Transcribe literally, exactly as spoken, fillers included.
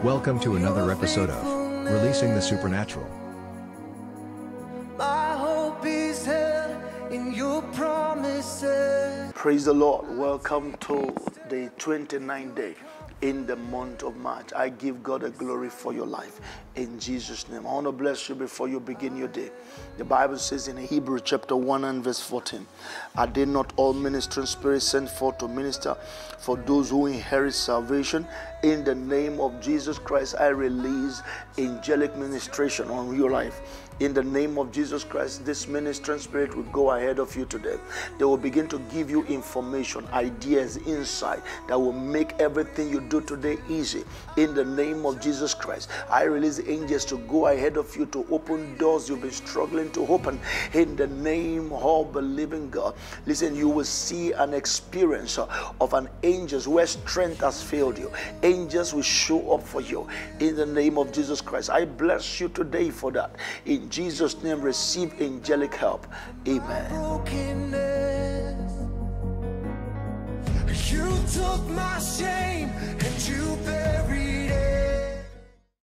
Welcome to another episode of Releasing the Supernatural. My hope is held in your promises. Praise the Lord. Welcome to the twenty-ninth day in the month of March. I give God a glory for your life in Jesus' name. I want to bless you before you begin your day. The Bible says in Hebrews chapter one and verse fourteen, are they not all ministering spirits sent forth to minister for those who inherit salvation? In the name of Jesus Christ, I release angelic ministration on your life. In the name of Jesus Christ, this ministering spirit will go ahead of you today. They will begin to give you information, ideas, insight that will make everything you do today easy. In the name of Jesus Christ, I release angels to go ahead of you to open doors you've been struggling to open. In the name of the living God. Listen, you will see an experience of an angel where strength has failed you. Angels will show up for you. In the name of Jesus Christ, I bless you today for that. In Jesus' name, receive angelic help. Amen. You took my shame and you bear